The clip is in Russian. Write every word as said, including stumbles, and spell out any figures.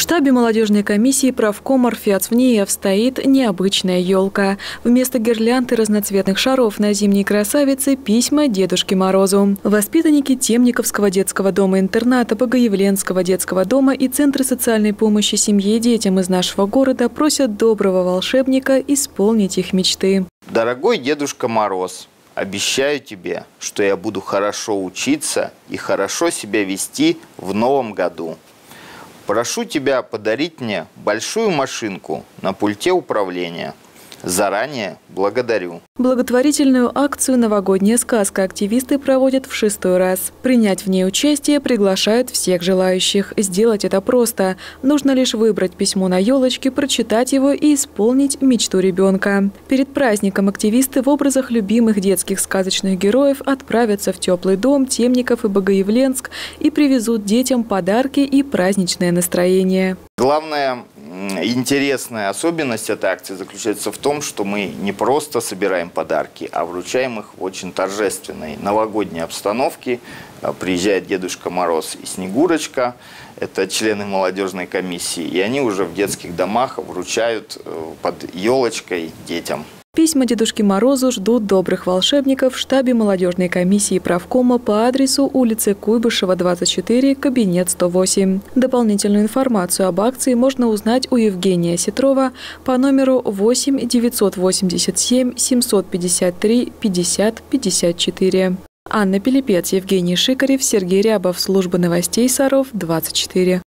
штабе молодежной комиссии правкома РФИАЦ-ВНИИФ стоит необычная елка. Вместо гирлянд и разноцветных шаров на зимней красавице письма Дедушке Морозу. Воспитанники Темниковского детского дома-интерната, Богоявленского детского дома и Центра социальной помощи семье и детям из нашего города просят доброго волшебника исполнить их мечты. Дорогой Дедушка Мороз, обещаю тебе, что я буду хорошо учиться и хорошо себя вести в новом году. Прошу тебя подарить мне большую машинку на пульте управления. Заранее благодарю. Благотворительную акцию «Новогодняя сказка» активисты проводят в шестой раз. Принять в ней участие приглашают всех желающих. Сделать это просто. Нужно лишь выбрать письмо на елочке, прочитать его и исполнить мечту ребенка. Перед праздником активисты в образах любимых детских сказочных героев отправятся в теплый дом Темников и Богоявленск и привезут детям подарки и праздничное настроение. Главное, интересная особенность этой акции заключается в том, что мы не просто собираем подарки, а вручаем их в очень торжественной новогодней обстановке. Приезжает Дедушка Мороз и Снегурочка, это члены молодежной комиссии, и они уже в детских домах вручают под елочкой детям. Письма Дедушке Морозу ждут добрых волшебников в штабе молодежной комиссии правкома по адресу улица Куйбышева, двадцать четыре, кабинет сто восемь. Дополнительную информацию об акции можно узнать у Евгения Сетрова по номеру восемь девятьсот восемьдесят семь семьсот пятьдесят три пятьдесят пятьдесят четыре. Анна Пилипец, Евгений Шикарев, Сергей Рябов. Служба новостей Саров, двадцать четыре.